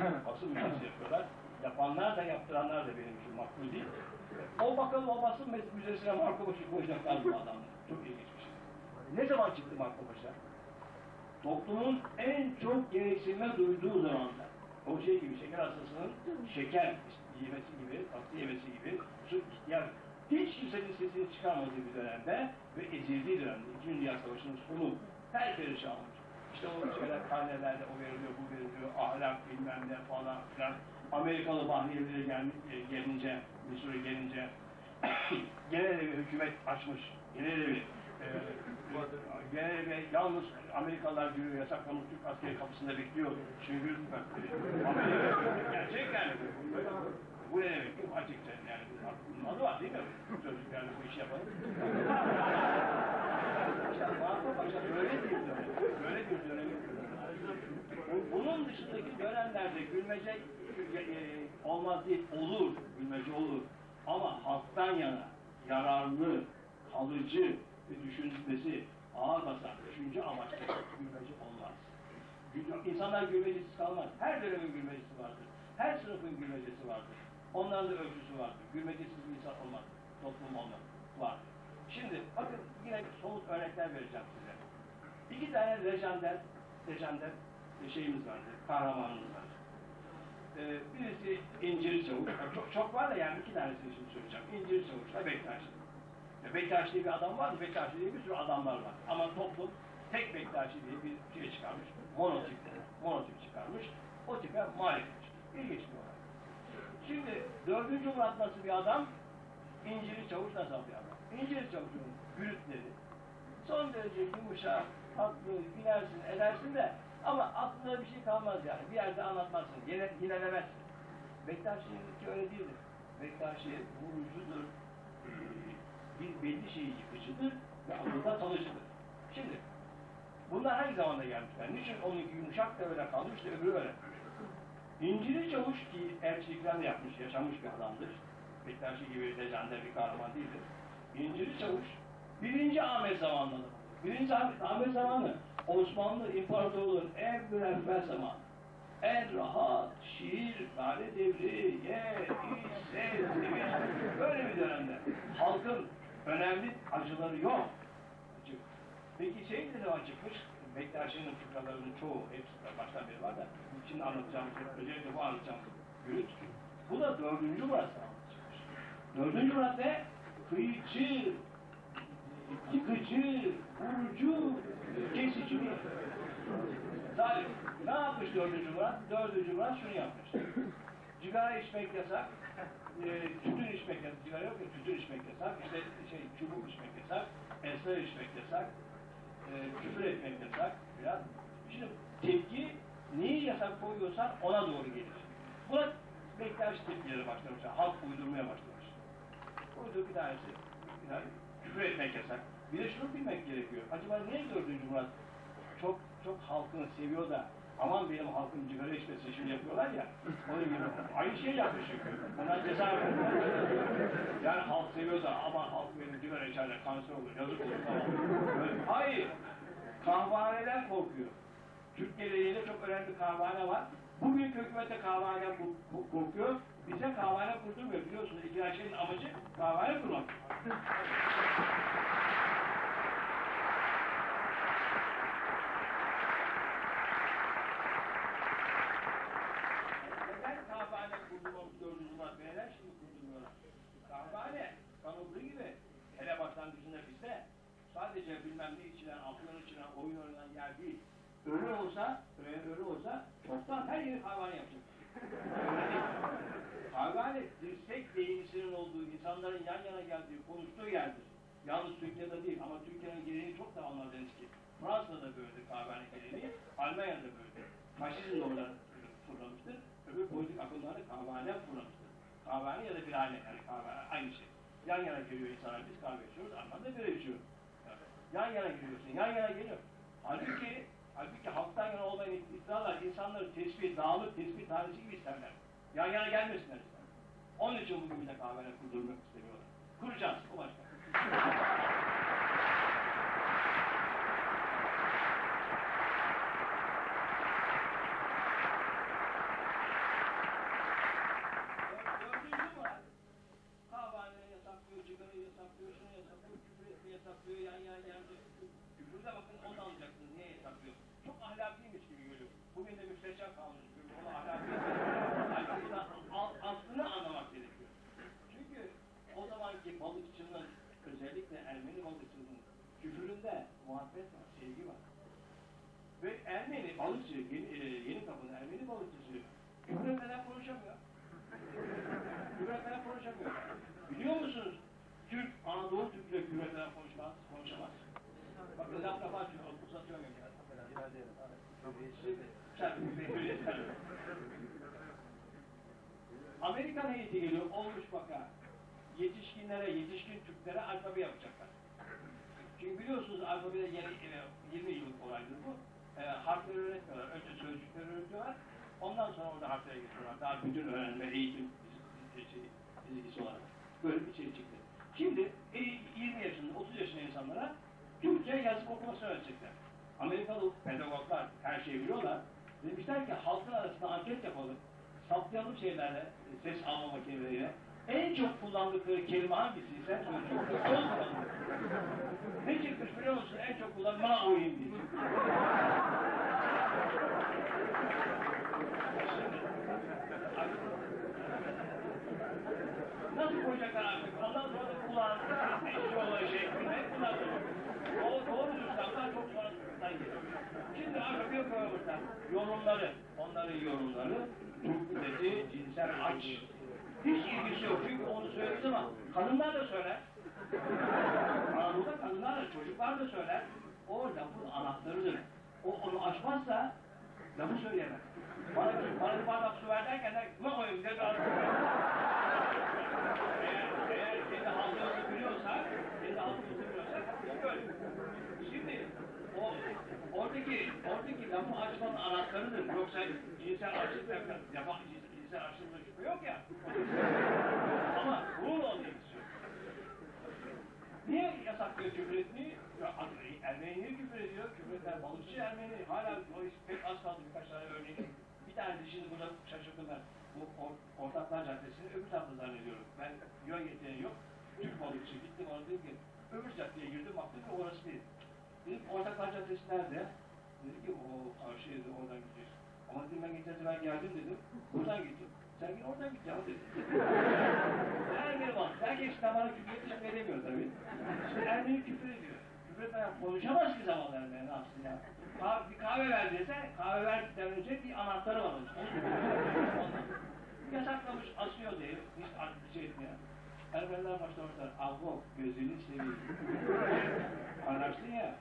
basın müzesi yapıyorlar. Yapanlar da yaptıranlar da benim için makbul değil. O bakalım o basın müzesine Marco Paşa koyacaklar bu adamlar. Çok ilginç bir şey. Ne zaman çıktı Marco Paşa? Toplumun en çok gereksinme duyduğu zamanda. O şey gibi, şeker hastasının şeker yemesi gibi, tatlı yemesi gibi, yani hiç kimsenin sesini çıkarmadığı bir dönemde ve ezildiği dönemde, İkinci Dünya Savaşı'nın sonu her perişan olmuş. İşte o şeyler, karnelerde o veriliyor, bu veriliyor, ahlak bilmem ne falan filan. Amerikalı bahriyelere gelince, bir süre gelince, genel evi hükümet açmış, genel evi. Genel yalnız Amerikalılar giriyor, yasaklamış Türk askeri kapısında bekliyor. Çünkü Amerika gerçekten bu ne demek ki? Açıkça yani bunun adı var değil mi? Çocuklarla bu işi yapalım. İşte Marco Paşa böyle bir dönem. Böyle bir dönemi. Bunun dışındaki dönemlerde gülmece olmaz değil, olur. Gülmece olur. Ama halktan yana yararlı, kalıcı ve düşünülmesi ağır basan, düşünce amaçlı gülmece olmaz. İnsanlar gülmecesiz kalmaz. Her dönemin gülmecesi vardır. Her sınıfın gülmecesi vardır. Onların da ölçüsü vardır. Gülmecesiz bir insan olmaz. Toplum olmaz. Vardır. Şimdi bakın yine somut örnekler vereceğim size. İki tane lejender şeyimiz vardı, kahramanımız var. Birisi İncir Çavuş, çok var da yani iki tanesini şimdi söyleyeceğim. İncir Çavuş'la Bektaş. Bektaş diye bir adam vardı, Bektaş diye bir sürü adamlar var. Ama toplum tek Bektaşi diye bir şey çıkarmış, monotip çıkarmış. O tipe muhalif etmiş. İlginç bir olay. Şimdi 4. Murat nasıl bir adam? İncir Çavuş nasıl bir adam? İncir Çavuş'un gürültleri son derece yumuşak, tatlı, gülersin, edersin de ama aklına bir şey kalmaz yani. Bir yerde anlatmazsın, yinelemezsin. Bektaşi'ninki öyle değildir. Bektaşi vurucudur, bir belli şeyi yıkıcıdır ve akılda kalıcıdır. Şimdi, bunlar hangi zamanda gelmişler? Niçin onunki yumuşak da öyle kalmış da öbürü öyle? İncili Çavuş ki elçilikten yapmış, yaşamış bir adamdır. Bektaşi gibi lejender bir kahraman değildir. İncili Çavuş, 1. Ahmet zamanları. 1. Ahmet zamanı Osmanlı İmparatorluğu'nun en müreffeh zamanı. En rahat, şiir, gale devri, ye, iç, sev, sevinç, böyle bir dönemde. Halkın önemli acıları yok. Peki şey ne zaman çıkmış? Bektaşi'nin fıkralarının çoğu, hepsi baştan beri var da, şimdi anlatacağım, özellikle bu anlatacağım gürültü. Bu da 4. Murat zamanı çıkmış. 4. Murat ne? Kıyıcı, yıkıcı, vurucu, kesici bir. Salih, ne yapmış 4. Murat? 4. Murat şunu yapmış. Cigara içmek yasak, tütün içmek yasak, sigara yok ya, tütün içmek yasak, işte çubuk içmek yasak, esrar içmek yasak, küfür etmek yasak biraz. Şimdi tepki neyi yasak koyuyorsan ona doğru gelir. Buna Bektaş tepkileri başlamış, halk uydurmaya başlamış. Uydur bir tanesi, küfür etmek yasak. Bir de şunu bilmek gerekiyor. Acaba niye 4. Murat çok halkını seviyor da aman benim halkım cigara içmesin şimdi yapıyorlar ya, onun gibi aynı şey yapmış çünkü. Ona ceza veriyor. Yani halk seviyorsa aman halk benim cigara içerler, kanser olur, yazık olur falan. Hayır, kahvehaneden korkuyor. Türkiye'de yine çok önemli bir kahvehane var. Bugün hükümete kahvehaneden korkuyor, bize kahvehane kurdurmuyor biliyorsunuz. İki şeyin amacı kahvehane kurmak. Kahvehane kurdurmamız 4. Murat Bey'ler şimdi kurdurmuyorlar. Kahvehane kanıldığı gibi hele başlangıcında bizde sadece bilmem ne içilen, afyon içilen, oyun oynanan yer değil. Ölü olsa çoktan her yeri kahvehane yapacak. Kahvehane dirsek değişinin olduğu, insanların yan yana geldiği, konuştuğu yerdir. Yalnız Türkiye'de değil ama Türkiye'nin geleneği çok da Almanya'dan eski. Fransa'da da böyledir kahvehane geleneği, Almanya'da böyledir. Faşizm de oradan fırlamıştır. Öbür politik akımlarda kahvehane fırlamıştır. Kahvehane ya da bir hane, yani kahvehane aynı şey. Yan yana geliyor insanlar, biz kahve içiyoruz, Alman da bira içiyor. Yani yan yana geliyorsun, yan yana geliyor. Halbuki halktan yana olmayan iddialar insanları dağılık tespih tanesi gibi isterler. Yan yana gelmesinler isterler. Onun için bugün bize kahvehane kurdurmak istemiyorlar. Kuracağız, o başka. muhabbet var, sevgi var. Ve Ermeni balıkçı, yeni kapının Ermeni balıkçısı küfür etmeden konuşamıyor. Küfür etmeden konuşamıyor. Biliyor musunuz? Türk, Anadolu Türk'le küfür etmeden konuşamaz. Bakın laf açıyor, uzatıyorum ya. Amerikan heyeti geliyor, olmuş baka. Yetişkinlere, yetişkin Türklere alfabe yapacaklar. Çünkü biliyorsunuz alfabede yeni 20 yıllık olaydır bu. Harfleri öğretmiyorlar. Önce sözcükleri öğretiyorlar. Ondan sonra orada harflere getiriyorlar. Daha bütün öğrenme, eğitim dizgisi olarak. Böyle bir şey çıktı. Şimdi 20 yaşında, 30 yaşında insanlara Türkçe yazıp okuması öğretecekler. Amerikalı pedagoglar her şeyi biliyorlar. Demişler ki halkın arasında anket yapalım. Saptayalım şeylerle, ses alma makineleriyle. En çok kullandıkları kelime hangisiyse ne çıkmış biliyor musun? En çok kullanılan ma'oyim diye. Nasıl koyacaklar artık? Ondan sonra da kulağınızda işçi olan şeklinde kullanılır. O doğru düzlemler çok sonrasından geliyor. Şimdi artık bir koymuşlar. Yorumları, onların yorumları, Türkçesi, cinsel aç. Hiç ilgisi yok. Çünkü onu söylediği zaman kadınlar da söyler. Anadolu'da kadınlar da, çocuklar da söyler. Orada bu anahtarıdır. O onu açmazsa lafı söyleyemez. Bana bir bardak su ver derken ne koyayım diye eğer kendi halkımızı biliyorsak, böyle. Şimdi oradaki lafı açmanın anahtarıdır. Yoksa cinsel açlık cinsel açlıkla şüphe yok ya. Ama bunun olduğu istiyor. Niye yasaklıyor küfür etmeyi? Ermeni niye küfür ediyor? Küfür eden balıkçı Ermeni. Hala pek az kaldı birkaç tane örneğin. Bir tanesi şimdi burada şaşırdım ben. Bu Ortaklar Caddesi'nin öbür tarafını zannediyorum. Ben yön yeteneği yok. Türk balıkçı gittim ona dedim ki öbür caddeye girdim baktım ki orası değil. Dedim Ortaklar Caddesi nerede? Dedi ki o karşıydı oradan gideceğiz. Ama dedim ben geçen sefer geldim dedim. Buradan gittim. Sen git oradan git ya dedim. Ermeni bak. Herkes bana küfür etmek edemiyor tabii. Şimdi Ermeni küfür ediyor. Küfür etmeden konuşamaz ki zamanlar ne yapsın ya. Bir kahve ver dese, kahve verdikten önce bir anahtarı var onun. Yasaklamış, asıyor diye. Hiç artık bir şey etmiyor. Ermeniler başlamışlar. Avvo, gözünü seveyim. Anlarsın ya.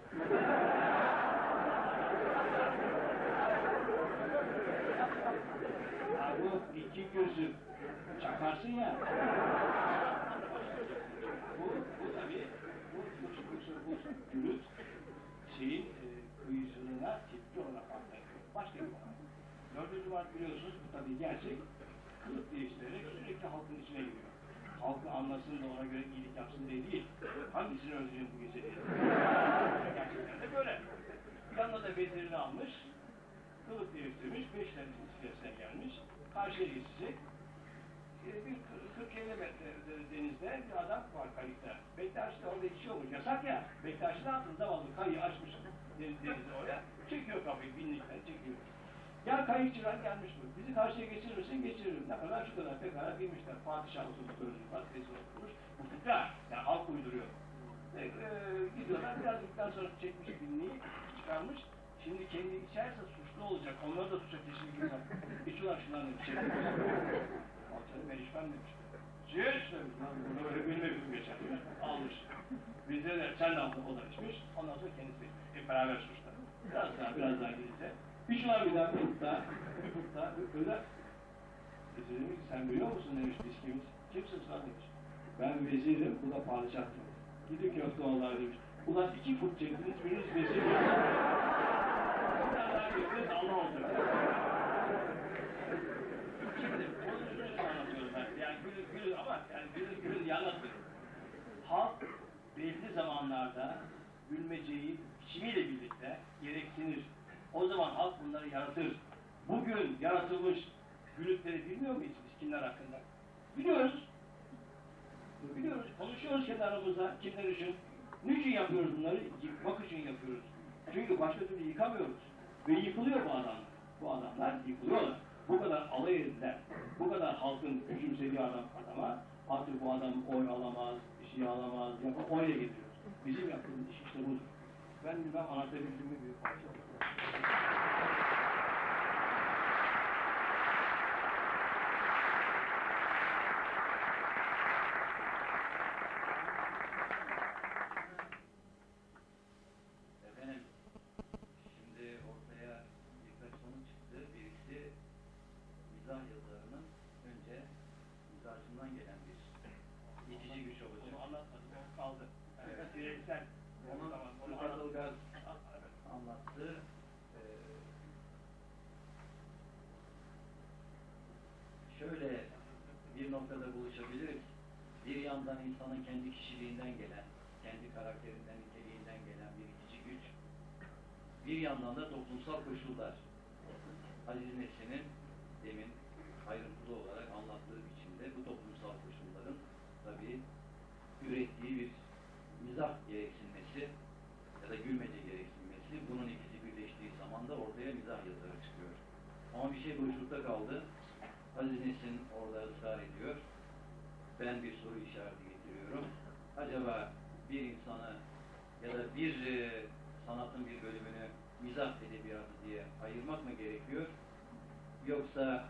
Bu iki gözü çakarsın ya. Bu tabii bu gürültü şeyin kıyıcılığına tepki olarak anlatıyor. Başka bir konu. 4. Mart biliyorsunuz bu tabii gerçek. Kılık değiştirerek sürekli halkın içine giriyor. Halkı anlasın da ona göre iyilik yapsın diye değil. Hangisini öldüreceğim bu gece diye. Gerçekten de böyle. Yanına da bezirini almış. Kılık değiştirmiş, 5 tane iskelesine gelmiş, karşıya geçecek. Bir 40-50 metre denizde bir adam var kayıkta. Bektaş'ta orada içiyormuş, yasak ya. Bektaş'ın altında zavallı kayığı açmış denize oraya. Çekiyor kafayı, binlikten çekiyor. Ya kayıkçılar gelmiş bu. Bizi karşıya geçirir misin? Geçiririm. Ne kadar şu kadar pekala bilmişler. Padişah usulü sözlüğü var, sesi oturmuş. Bu fıkra, yani halk uyduruyor. Gidiyorlar, birazcıktan sonra çekmiş binliği, çıkarmış. Şimdi kendi içerse suçlu olacak. Onları da suça teşvik ediyorlar. İçiyorlar şundan bir şey. Alçanı ben içmem demiş. Ciğer demiş. Bunu öyle bilme bir geçer. Almış. Bizde de sen de aldın, o da içmiş. Ondan sonra kendisi beraber suçlar. Biraz daha gidince. İçiyorlar bir daha, bir fırtta, öyle. Demiş ki sen biliyor musun demiş biz kimiz? Kimsin sen demiş. Ben vezirim, bu da padişah demiş. Gidin köfte onlar demiş. Ulan 2 fırt çektiniz, biriniz vezir. Allah olacak. Şimdi onun üstüne anlatıyorum ben. Yani gülün ama yani gülün diye anlatmıyorum. Halk belli zamanlarda gülmeceyi biçimiyle birlikte gereksinir. O zaman halk bunları yaratır. Bugün yaratılmış gülükleri bilmiyor muyuz biz kimler hakkında? Biliyoruz. Biliyoruz. Konuşuyoruz kendi aramızda kimler için. Niçin yapıyoruz bunları? Yıkmak için yapıyoruz. Çünkü başka türlü yıkamıyoruz. Ve yıkılıyor bu adamlar. Bu adamlar yıkılıyorlar. Bu kadar alay edilen, bu kadar halkın küçümsediği adama artık bu adam oy alamaz, bir şey alamaz, oraya getiriyoruz. Bizim yaptığımız iş işte budur. Ben bilmem anlatabildim mi büyük parça. Efendim, şimdi ortaya birkaç konu çıktı. Birisi mizah yazarının önce mizahçından gelen bir itici güç olacak. Onu anlatmadım, o kaldı. Yani bireysel. Onu Murat Ilgaz anlattı. Şöyle bir noktada buluşabiliriz. Bir yandan insanın kendi kişiliğinden gelen, kendi karakterinden, niteliğinden gelen bir itici güç. Bir yandan da toplumsal koşullar. Aziz Nesin'in demin ayrıntılı olarak anlattığı biçimde bu toplumsal koşulların tabii ürettiği bir mizah gereksinmesi ya da gülmece gereksinmesi, bunun ikisi birleştiği zaman da ortaya mizah yazarı çıkıyor. Ama bir şey boşlukta kaldı. Aziz Nesin orada ısrar ediyor. Ben bir soru işareti getiriyorum. Acaba bir insanı ya da bir sanatın bir bölümünü mizah edebiyatı diye ayırmak mı gerekiyor? Yoksa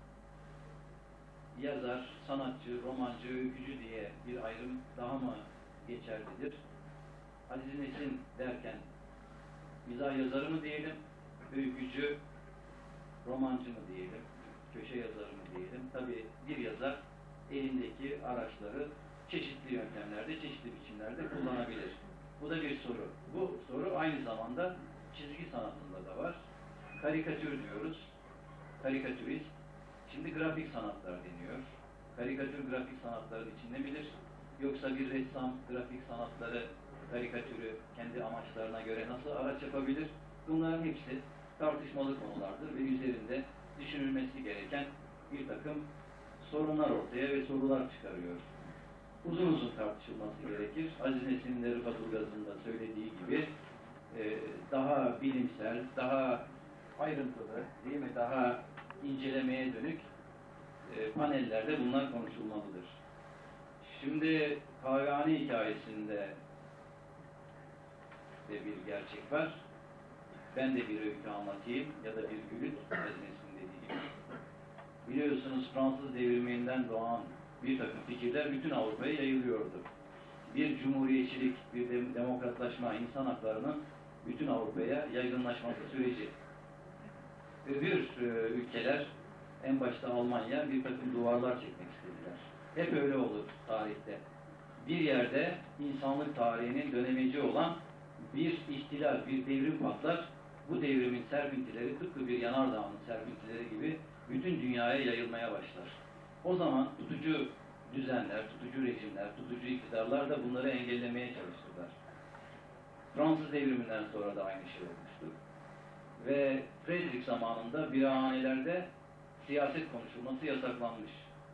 yazar, sanatçı, romancı, öykücü diye bir ayrım daha mı geçerlidir? Aziz Nesin derken mizah yazarı mı diyelim, öykücü, romancı mı diyelim, köşe yazarı mı diyelim? Tabii bir yazar elindeki araçları çeşitli yöntemlerde, çeşitli biçimlerde kullanabilir. Bu da bir soru. Bu soru aynı zamanda çizgi sanatında da var. Karikatür diyoruz. Karikatürist. Şimdi grafik sanatlar deniyor. Karikatür grafik sanatların içinde midir? Yoksa bir ressam grafik sanatları, karikatürü kendi amaçlarına göre nasıl araç yapabilir? Bunların hepsi tartışmalı konulardır ve üzerinde düşünülmesi gereken bir takım sorunlar ortaya ve sorular çıkarıyor. Uzun uzun tartışılması gerekir. Aziz Nesin'in de Rıfat Ilgaz'ın da söylediği gibi daha bilimsel, daha ayrıntılı, değil mi? Daha incelemeye dönük panellerde bunlar konuşulmalıdır. Şimdi kahvehane hikayesinde de bir gerçek var. Ben de bir öykü anlatayım ya da bir gülüt, Aziz Nesin dediği gibi. Biliyorsunuz Fransız devriminden doğan bir takım fikirler bütün Avrupa'ya yayılıyordu. Bir cumhuriyetçilik, bir demokratlaşma, insan haklarının bütün Avrupa'ya yaygınlaşması süreci. Öbür ülkeler, en başta Almanya, bir takım duvarlar çekmek istediler. Hep öyle olur tarihte. Bir yerde insanlık tarihinin dönemeci olan bir ihtilal, bir devrim patlar. Bu devrimin serpintileri tıpkı bir yanardağın serpintileri gibi bütün dünyaya yayılmaya başlar. O zaman tutucu düzenler, tutucu rejimler, tutucu iktidarlar da bunları engellemeye çalıştılar. Fransız devriminden sonra da aynı şey olmuştu. Ve Frederick zamanında birahanelerde siyaset konuşulması yasaklanmış.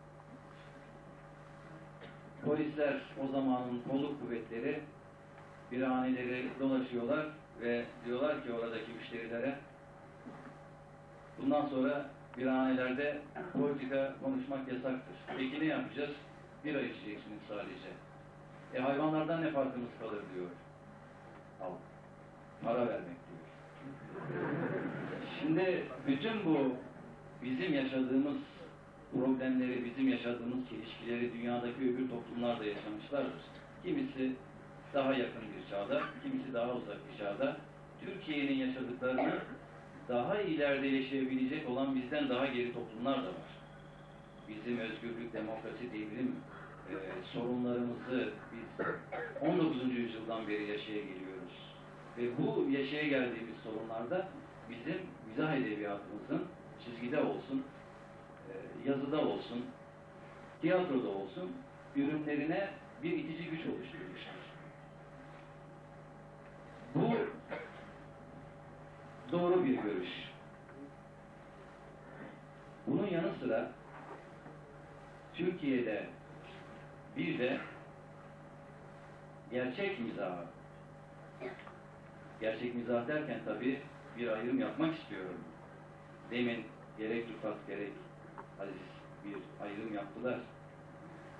Polisler, o zamanın kolluk kuvvetleri birahaneleri dolaşıyorlar ve diyorlar ki oradaki müşterilere bundan sonra birahanelerde politika konuşmak yasaktır. Peki ne yapacağız? Bira içeceksiniz sadece. Hayvanlardan ne farkımız kalır diyor. Al. Para vermek diyor. Şimdi bütün bu bizim yaşadığımız problemleri, bizim yaşadığımız çelişkileri dünyadaki öbür toplumlar da yaşamışlardır. Kimisi daha yakın bir çağda, kimisi daha uzak bir çağda. Türkiye'nin yaşadıklarını daha ileride yaşayabilecek olan bizden daha geri toplumlar da var. Bizim özgürlük, demokrasi, devrim sorunlarımızı biz 19. yüzyıldan beri yaşaya geliyoruz. Ve bu yaşaya geldiğimiz sorunlarda bizim mizah edebiyatımızın çizgide olsun, yazıda olsun, tiyatroda olsun ürünlerine bir itici güç oluşturmuştur. Bu doğru bir görüş. Bunun yanı sıra Türkiye'de bir de gerçek mizah, gerçek mizah derken tabii bir ayrım yapmak istiyorum. Demin gerek Rıfat gerek Aziz bir ayrım yaptılar.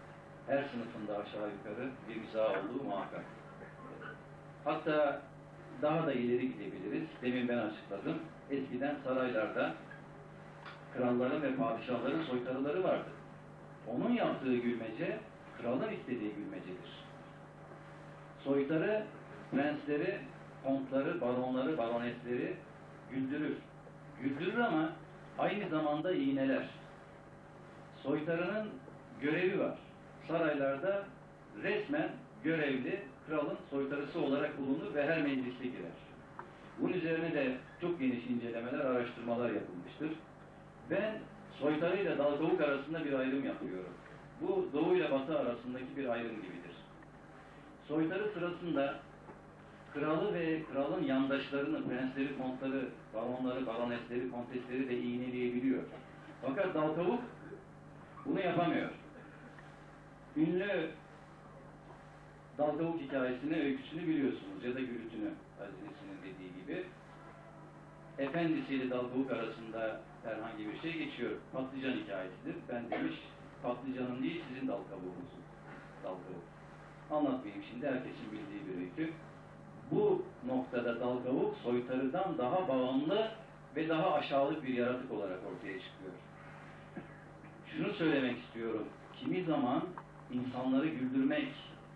Her sınıfında aşağı yukarı bir mizah olduğu muhakkak. Hatta daha da ileri gidebiliriz. Demin ben açıkladım. Eskiden saraylarda kralların ve padişahların soytarıları vardı. Onun yaptığı gülmece, kralın istediği gülmecedir. Soytarı, prensleri, kontları, baronları, baronetleri güldürür. Güldürür ama aynı zamanda iğneler. Soytarının görevi var. Saraylarda resmen görevli, kralın soytarısı olarak bulunur ve her meclise girer. Bunun üzerine de çok geniş incelemeler, araştırmalar yapılmıştır. Ben soytarıyla dal kavuk arasında bir ayrım yapıyorum. Bu doğu ile batı arasındaki bir ayrım gibidir. Soytarı sırasında kralı ve kralın yandaşlarını, prensleri, kontları, baronları, baronetleri, kontesleri de iğneleyebiliyor. Fakat dal kavuk bunu yapamıyor. Ünlü dal kavuk hikayesini, öyküsünü biliyorsunuz ya da gürültünü, Aziz Nesin'in dediği gibi. Efendisiyle dal kavuk arasında herhangi bir şey geçiyor. Patlıcan hikayesidir. Ben demiş, patlıcanın değil sizin dal kavuğunuzun. Dal kavuk. Anlatmayayım şimdi, herkesin bildiği bir öykü. Bu noktada dal kavuk soytarıdan daha bağımlı ve daha aşağılık bir yaratık olarak ortaya çıkıyor. Şunu söylemek istiyorum. Kimi zaman insanları güldürmek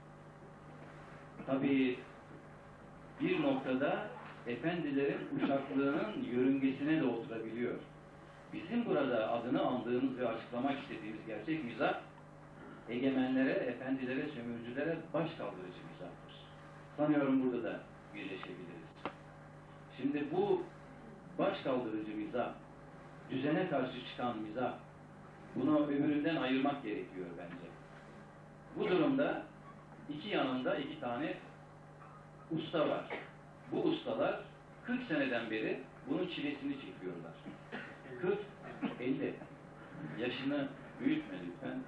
tabii bir noktada efendilerin uşaklığının yörüngesine de oturabiliyor. Bizim burada adını andığımız ve açıklamak istediğimiz gerçek mizah, egemenlere, efendilere, sömürücülere baş kaldırıcı mizahtır. Sanıyorum burada da birleşebiliriz. Şimdi bu baş kaldırıcı mizah, düzene karşı çıkan mizah, bunu öbüründen ayırmak gerekiyor bence. Bu durumda iki yanında iki tane usta var. Bu ustalar 40 seneden beri bunun çilesini çekiyorlar. 40, 50. Yaşını büyütme lütfen.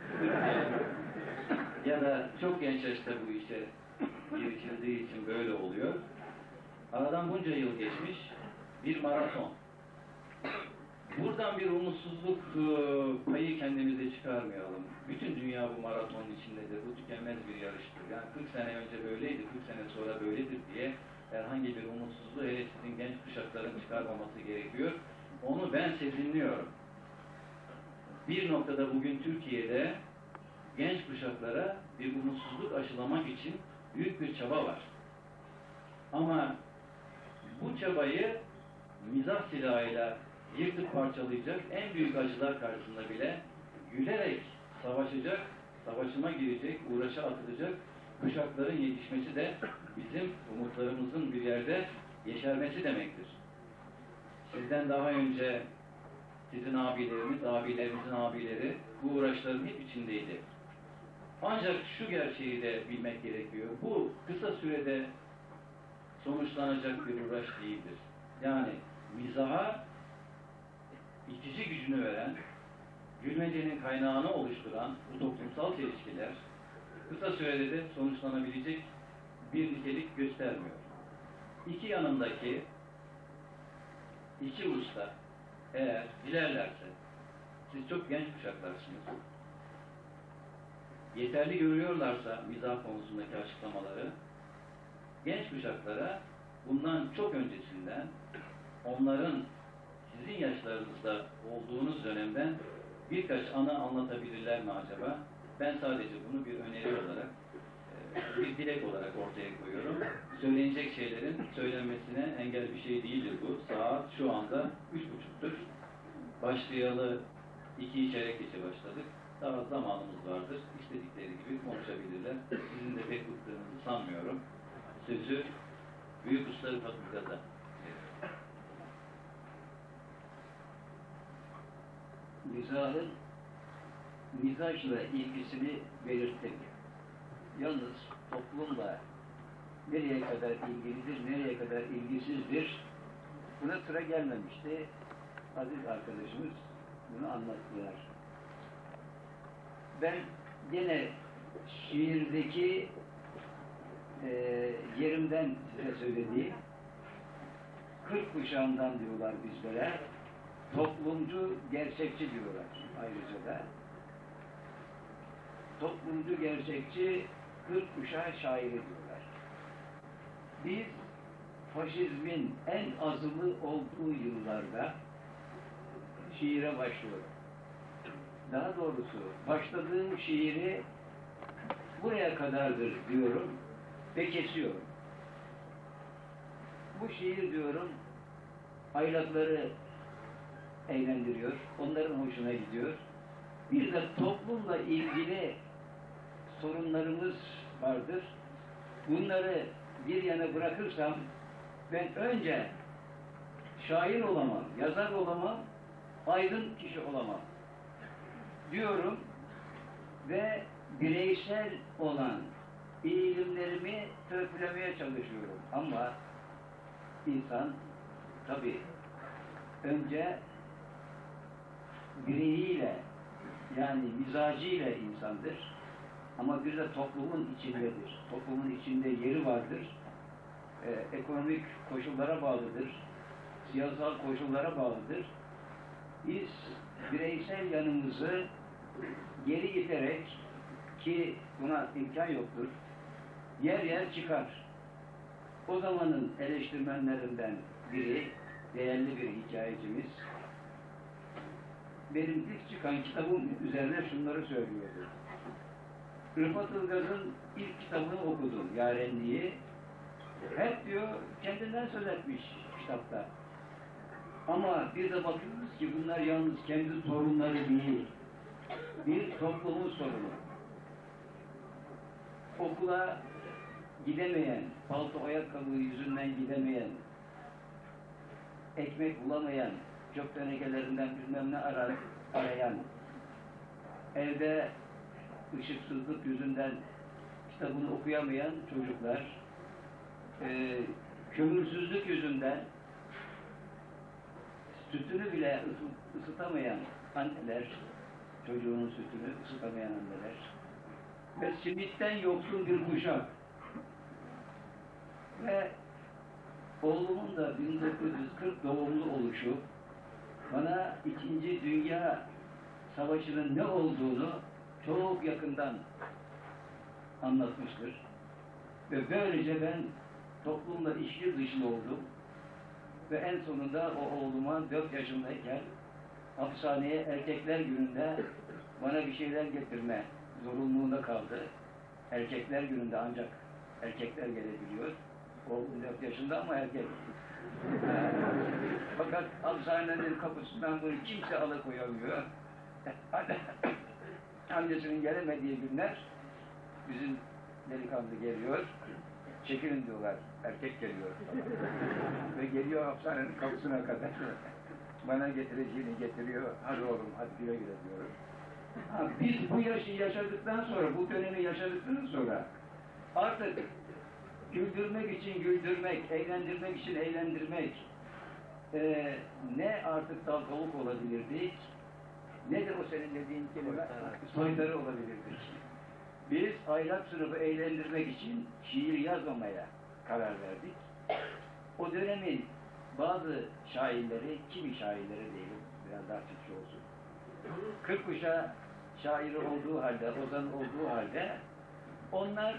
40 ya da çok genç yaşta bu işe girişildiği için böyle oluyor. Aradan bunca yıl geçmiş bir maraton. Buradan bir umutsuzluk payı kendimize çıkarmayalım. Bütün dünya bu maratonun içindedir. Bu tükenmez bir yarıştır. Yani 40 sene önce böyleydi, 40 sene sonra böyledir diye herhangi bir umutsuzluğu hele sizin genç kuşakların çıkarmaması gerekiyor. Onu ben sezinliyorum. Bir noktada bugün Türkiye'de genç kuşaklara bir umutsuzluk aşılamak için büyük bir çaba var. Ama bu çabayı mizah silahıyla yırtıp parçalayacak, en büyük acılar karşısında bile gülerek savaşacak, savaşıma girecek, uğraşa atılacak kuşakların yetişmesi de bizim umutlarımızın bir yerde yeşermesi demektir. Sizden daha önce sizin abileriniz, abilerinizin abileri bu uğraşların hep içindeydi. Ancak şu gerçeği de bilmek gerekiyor. Bu kısa sürede sonuçlanacak bir uğraş değildir. Yani mizaha itici gücünü veren, gülmecenin kaynağını oluşturan bu toplumsal çelişkiler kısa sürede de sonuçlanabilecek bir nitelik göstermiyor. İki yanındaki iki usta eğer dilerlerse, siz çok genç kuşaklarsınız, yeterli görüyorlarsa mizah konusundaki açıklamaları, genç kuşaklara bundan çok öncesinden onların sizin yaşlarınızda olduğunuz dönemden birkaç anı anlatabilirler mi acaba? Ben sadece bunu bir öneri olarak, bir dilek olarak ortaya koyuyorum. Söylenecek şeylerin söylenmesine engel bir şey değildir bu. Saat şu anda 3.30'dur. Başlayalı 2 çeyrek geçe başladık. Daha zamanımız vardır. İstedikleri gibi konuşabilirler. Sizin de pek bıktığınızı sanmıyorum. Sözü Büyük Ustaları Fabrika'da. Mizahın mizajla ilgisini belirttik. Yalnız toplumla nereye kadar ilgilidir, nereye kadar ilgisizdir buna sıra gelmemişti. Aziz arkadaşımız bunu anlattılar. Ben gene şiirdeki yerimden size söylediğim 40 kuşağından diyorlar bizlere. Toplumcu, gerçekçi diyorlar ayrıca da. Toplumcu, gerçekçi, 40 kuşağı şairi diyorlar. Biz faşizmin en azılı olduğu yıllarda şiire başlıyorum. Daha doğrusu başladığım şiiri buraya kadardır diyorum ve kesiyorum. Bu şiir diyorum aylakları eğlendiriyor, onların hoşuna gidiyor. Bir de toplumla ilgili sorunlarımız vardır. Bunları bir yana bırakırsam ben önce şair olamam, yazar olamam, aydın kişi olamam diyorum ve bireysel olan eğilimlerimi törpülemeye çalışıyorum. Ama insan tabii önce bireyiyle yani mizacıyla insandır. Ama bir de toplumun içindedir. Toplumun içinde yeri vardır. Ekonomik koşullara bağlıdır. Siyasal koşullara bağlıdır. Biz bireysel yanımızı geri iterek ki buna imkan yoktur. Yer yer çıkar. O zamanın eleştirmenlerinden biri, değerli bir hikayecimiz, benim ilk çıkan kitabım üzerine şunları söylüyordu. Rıfat Ilgaz'ın ilk kitabını okudum, Yarenliği. Hep diyor, kendinden söz etmiş kitapta. Ama bir de bakıyoruz ki bunlar yalnız kendi sorunları değil, bir toplumun sorunu. Okula gidemeyen, palto ayakkabı yüzünden gidemeyen, ekmek bulamayan, çöp tenekelerinden bilmem ne arayan, evde ışıksızlık yüzünden kitabını okuyamayan çocuklar, kömürsüzlük yüzünden sütünü bile ısıtamayan anneler, çocuğunun sütünü ısıtamayan anneler ve simitten yoksun bir kuşak ve oğlumun da 1940 doğumlu oluşu bana İkinci Dünya Savaşı'nın ne olduğunu çok yakından anlatmıştır. Ve böylece ben toplumla ilişki dışı oldum. Ve en sonunda o oğluma 4 yaşındayken hapishaneye erkekler gününde bana bir şeyler getirme zorunluluğunda kaldı. Erkekler gününde ancak erkekler gelebiliyor. Oğlum 4 yaşında ama erkek. Fakat hapishanenin kapısından bunu kimse alıkoyamıyor. Annesinin gelemediği günler bizim delikanlı geliyor. Çekilin diyorlar. Erkek geliyor. Ve geliyor hapishanenin kapısına kadar. Bana getireceğini getiriyor. Hadi oğlum, hadi güle güle diyor. Biz bu yaşı yaşadıktan sonra, bu dönemi yaşadıktan sonra artık güldürmek için güldürmek, eğlendirmek için eğlendirmek ne artık dal kavuk olabilirdik, ne de o senin dediğin kelime soytarı olabilirdik. Biz aylak sınıfı eğlendirmek için şiir yazmamaya karar verdik. O dönemin bazı şairleri, kimi şairleri diyelim, biraz daha Türkçe olsun. Kırkuşa şairi olduğu halde, ozan olduğu halde onlar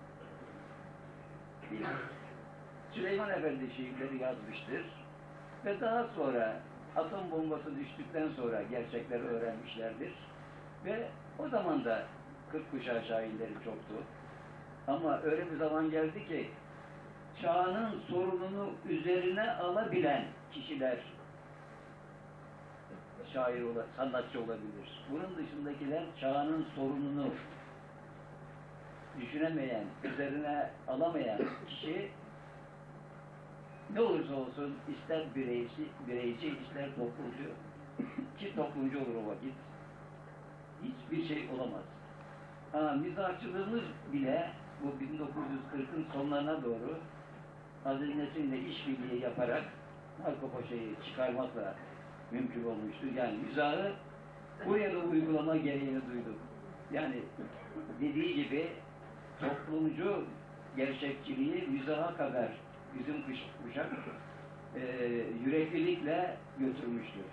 Süleyman Efendi şiirleri yazmıştır ve daha sonra atom bombası düştükten sonra gerçekleri öğrenmişlerdir ve o zaman da Kırkkuşağı şairleri çoktu. Ama öyle bir zaman geldi ki çağının sorununu üzerine alabilen kişiler şair sanatçı olabilir. Bunun dışındakiler çağının sorununu düşünemeyen, üzerine alamayan kişi ne olursa olsun ister bireyci, ister toplumcu ki toplumcu olur o vakit hiçbir şey olamaz. Mizahçılığımız bile bu 1940'ın sonlarına doğru Aziz Nesin'le işbirliği yaparak Marco Paşa'yı çıkarmakla mümkün olmuştur. Yani mizahı buraya da uygulama gereğini duyduk. Yani dediği gibi toplumcu gerçekçiliği mizaha kadar bizim kuşak yüreklilikle götürmüştür.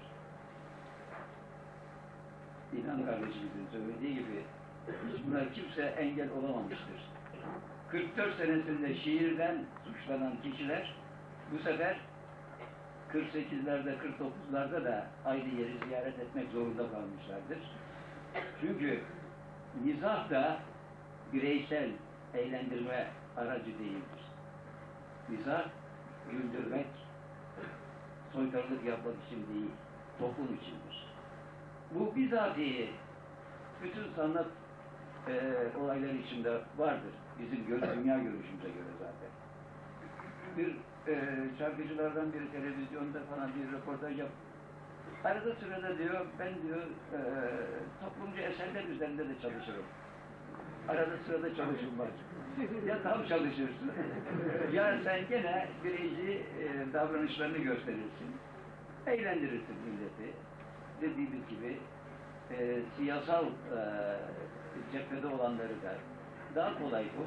İlhan kardeşimizin söylediği gibi hiç buna kimse engel olamamıştır. 44 senesinde şiirden suçlanan kişiler Bu sefer 48'lerde, 49'larda da aynı yeri ziyaret etmek zorunda kalmışlardır. Çünkü mizah da bireysel eğlendirme aracı değildir. Mizah, güldürmek, soytarılık yapmak için değil, toplum içindir. Bu bizatihi bütün sanat olayları içinde vardır. Bizim dünya görüşümüze göre zaten. Bir şarkıcılardan biri televizyonda falan bir röportaj yap. Arada sırada diyor, ben diyor toplumcu eserler üzerinde de çalışırım. Arada sırada çalışılmaz. Ya tam çalışırsın, ya sen gene bireyci davranışlarını gösterirsin, eğlendirirsin milleti. Dediğimiz gibi siyasal cephede olanları da daha kolay bu.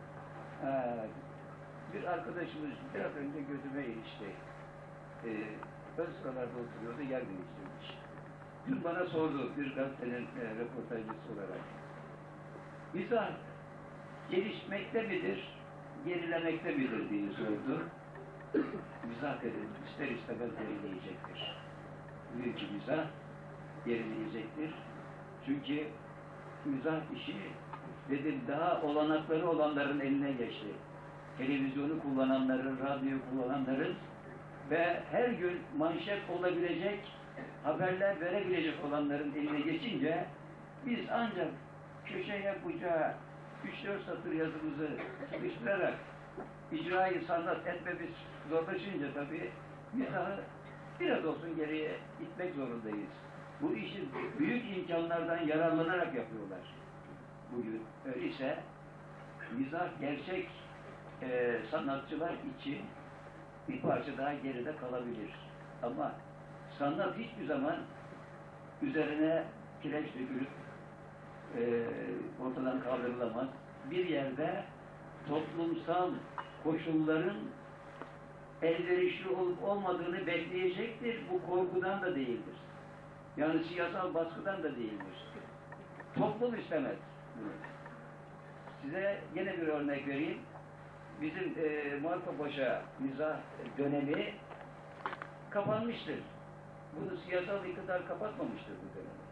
Bir arkadaşımız biraz önce gözüme ilişti. Ön sıralarda oturuyordu, yer değiştirmiş. Dün bana sordu, bir gazetenin röportajcısı olarak. Mizah gelişmekte midir, gerilemekte midir diye sordu. Mizah dedim, ister istemez gerileyecektir. Büyük mizah gerileyecektir. Çünkü mizah işi dedim daha olanakları olanların eline geçti. Televizyonu kullananların, radyoyu kullananların ve her gün manşet olabilecek, haberler verebilecek olanların eline geçince biz ancak köşeye bucağa 3-4 satır yazımızı sıkıştırarak icrayı sanat etmemiz zorlaşınca tabii mizahı biraz olsun geriye itmek zorundayız. Bu işi büyük imkanlardan yararlanarak yapıyorlar bugün. Öyleyse mizah gerçek sanatçılar için bir parça daha geride kalabilir. Ama sanat hiçbir zaman üzerine kireç dökülüp ortadan kaldırılamaz. Bir yerde toplumsal koşulların elverişli olup olmadığını bekleyecektir. Bu korkudan da değildir. Yani siyasal baskıdan da değildir. Toplum istemez bunu. Size yine bir örnek vereyim. Bizim Marco Paşa mizah dönemi kapanmıştır. Bunu siyasal iktidar kapatmamıştır bu dönemi.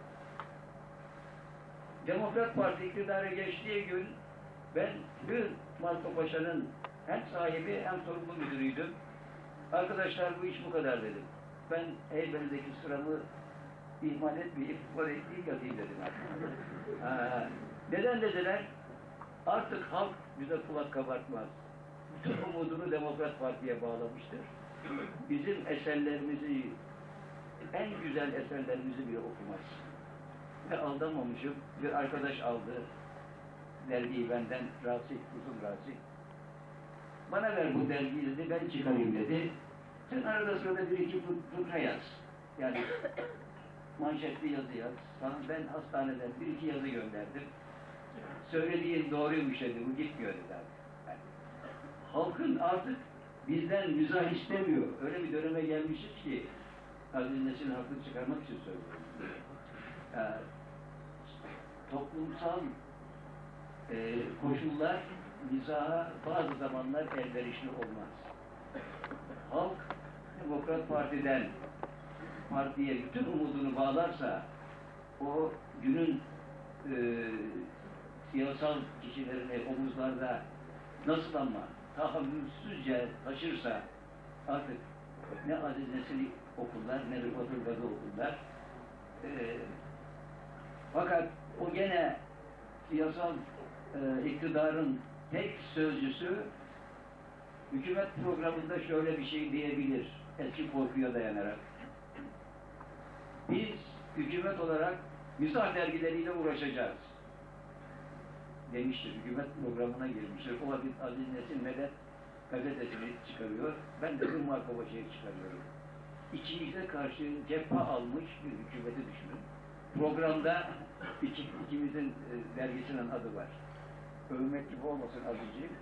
Demokrat Parti iktidara geçtiği gün ben bir Marco Paşa'nın hem sahibi hem sorumlu müdürüydüm. Arkadaşlar bu iş bu kadar dedim. Ben Heybeli'deki sıramı ihmal etmeyip oraya ilk atayım dedim artık. Neden dediler? Artık halk bize kulak kabartmaz. Bütün umudunu Demokrat Parti'ye bağlamıştır. Bizim eserlerimizi, en güzel eserlerimizi bile okumaz. Ve aldanmamışım. Bir arkadaş aldı dergiyi benden, Rasik, uzun Rasik. Bana ver bu dergiyi dedi, ben çıkarayım dedi. Sen arada sırada bir iki fıkra yaz. Yani manşetli yazı yaz. Sana ben hastaneden bir iki yazı gönderdim. Söylediğin doğruymuş dedi, bu gitmiyor dedi abi. Yani, halkın artık bizden mizah istemiyor. Öyle bir döneme gelmişiz ki Aziz Nesin'in hakkını çıkarmak için söylüyorum. Toplumsal koşullar mizaha bazı zamanlar elverişli olmaz. Halk Demokrat Parti'den partiye bütün umudunu bağlarsa o günün siyasal kişilerini omuzlarda nasıl ama tahammülsüzce taşırsa artık ne Aziz Nesin'i okurlar ne Rıfat Ilgaz'ı okurlar. Fakat o gene siyasal iktidarın tek sözcüsü hükümet programında şöyle bir şey diyebilir, eski korkuya dayanarak. Biz hükümet olarak mizah dergileriyle uğraşacağız demiştir, hükümet programına girmiştir. O vakit Aziz Nesin Medet gazetesini çıkarıyor, ben de bir Marco Paşa'yı çıkarıyorum. İçimize karşı cephe almış bir hükümeti düşünün. Programda ikimizin dergisinin adı var. Övmek gibi olmasın azıcık.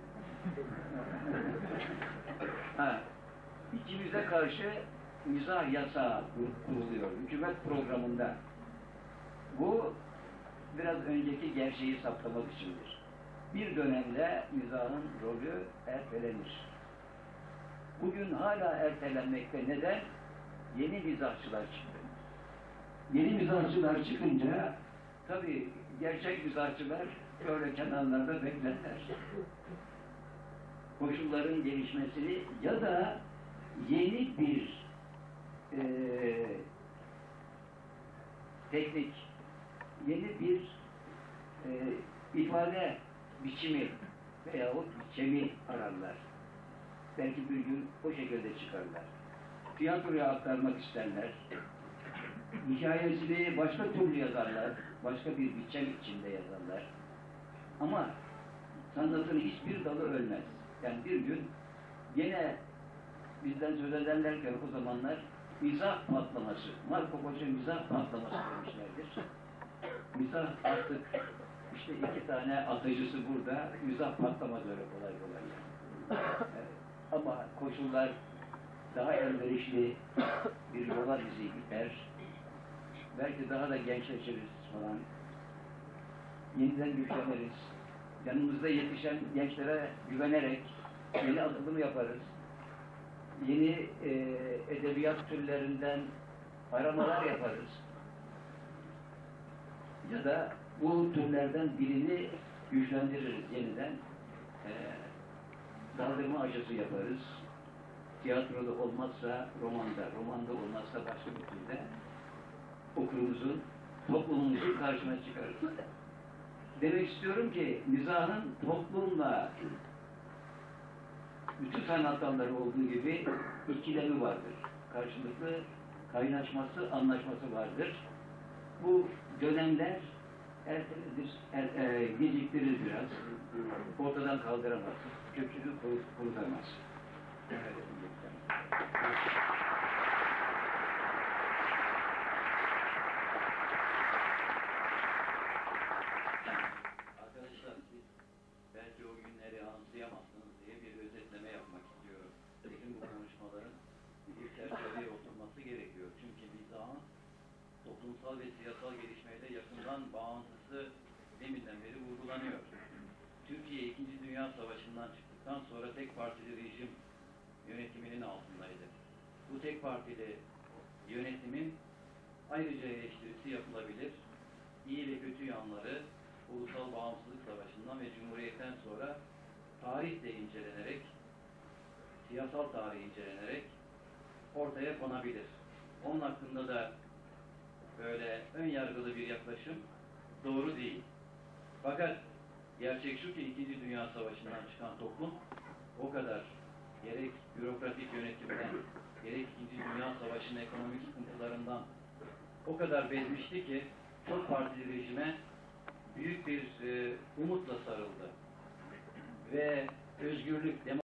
İçimize karşı mizah yasağı kuruluyor hükümet programında. Bu biraz önceki gerçeği saptamak içindir. Bir dönemde mizahın rolü ertelenir. bugün hala ertelenmekte. Neden? Yeni mizahçılar çıktı. Yeni mizahçılar çıkınca tabii gerçek mizahçılar böyle kenarlarda beklerler. Koşulların gelişmesini ya da yeni bir teknik, yeni bir ifade biçimi veyahut biçimi ararlar. Belki bir gün o şekilde çıkarlar. Tiyatroya aktarmak isterler. Hikayesini başka türlü yazarlar, başka bir biçim içinde yazarlar. Ama sanatın hiçbir dalı ölmez. Yani bir gün gene bizden söz ederlerken o zamanlar mizah patlaması, Marco Koç'a mizah patlaması demişlerdir. Mizah artık işte 2 tane atıcısı burada, mizah patlamaz öyle kolay kolay. Ama koşullar daha elverişli bir yola bizi gider. Belki daha da gençleşiriz falan. Yeniden güçleniriz. Yanımızda yetişen gençlere güvenerek yeni atılım yaparız. Yeni edebiyat türlerinden aramalar yaparız. Ya da bu türlerden birini güçlendiririz yeniden. Daldırma aşısı yaparız. Tiyatroda olmazsa romanda, romanda olmazsa başka bir türde okurumuzun, toplumumuzun karşına çıkarız. Demek istiyorum ki mizahın toplumla bütün sanat dalları olduğu gibi ikilemi vardır. Karşılıklı kaynaşması, anlaşması vardır. Bu dönemler geciktirir biraz. Ortadan kaldıramaz. Kökünü kurutamaz. Arkadaşlar siz belki o günleri anımsayamazsınız diye bir özetleme yapmak istiyorum. Bütün bu konuşmaların bir çerçeveye oturması gerekiyor. Çünkü mizahın toplumsal ve siyasal gelişmeyle yakından bağlantısı deminden beri vurgulanıyor. Türkiye 2. Dünya Savaşı'ndan çıktıktan sonra tek partili rejim yönetiminin altındaydı. Bu tek partili yönetimin ayrıca eleştirisi yapılabilir. İyi ve kötü yanları Ulusal Bağımsızlık Savaşı'ndan ve Cumhuriyet'ten sonra tarih de incelenerek, siyasal tarih incelenerek ortaya konabilir. Onun hakkında da böyle ön yargılı bir yaklaşım doğru değil. Fakat gerçek şu ki 2. Dünya Savaşı'ndan çıkan toplum o kadar gerek bürokratik yönetimden, gerek 2. Dünya Savaşı'nın ekonomik sıkıntılarından o kadar bezmişti ki çok partili rejime büyük bir umutla sarıldı. Ve özgürlük,